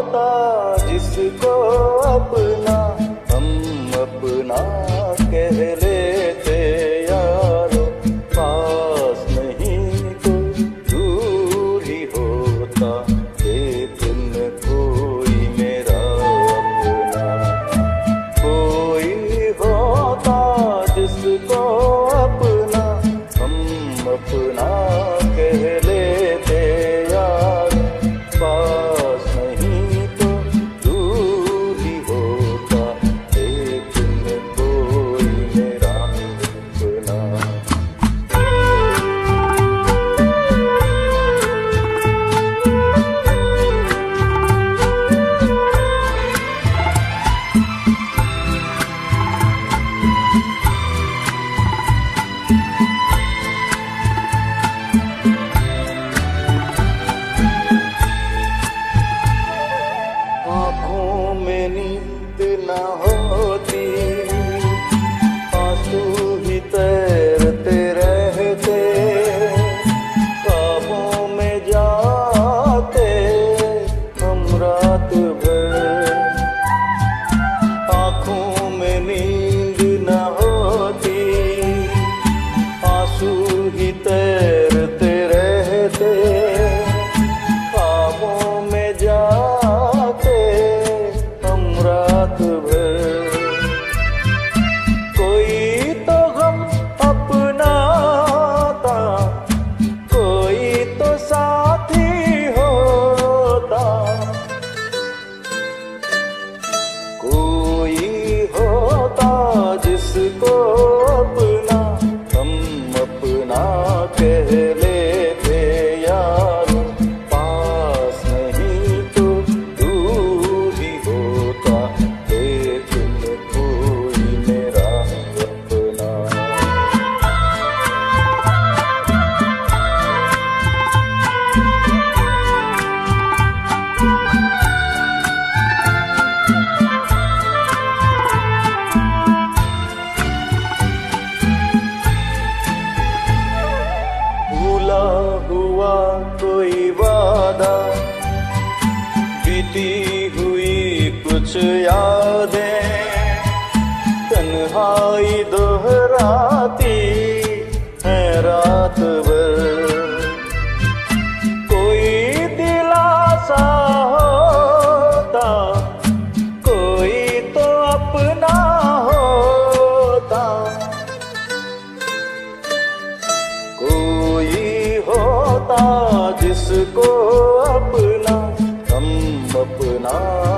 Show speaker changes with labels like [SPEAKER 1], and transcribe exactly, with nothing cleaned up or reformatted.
[SPEAKER 1] होता जिसको अपना हम अपना कह लेते यारो, पास नहीं तो दूर ही होता लेकिन कोई मेरा अपना। कोई होता जिसको अपना हम अपना कह लेते यारो, पास नहीं तो दूर ही होता लेकिन कोई मेरा अपना। आँखों में नींद न होती, आंसू ही तैरते रहते, ख्वाबों में जाते हम रात भर। आँखों में नींद न होती, आंसू ही तैरते रहते, ख्वाबों में जाते हम रात भर। कोई तो गम अपना था, कोई तो साथी होता, कोई होता जिसको अपना हम अपना कह लेते यारो, पास नहीं तो दूर ही होता लेकिन कोई मेरा अपना। भूला हुआ कोई वादा, बीती हुई कुछ यादें, तन्हाई दोहराती है रात भर। कोई दिलासा होता, कोई तो अपना होता, कोई होता जिसको अपना हम अपना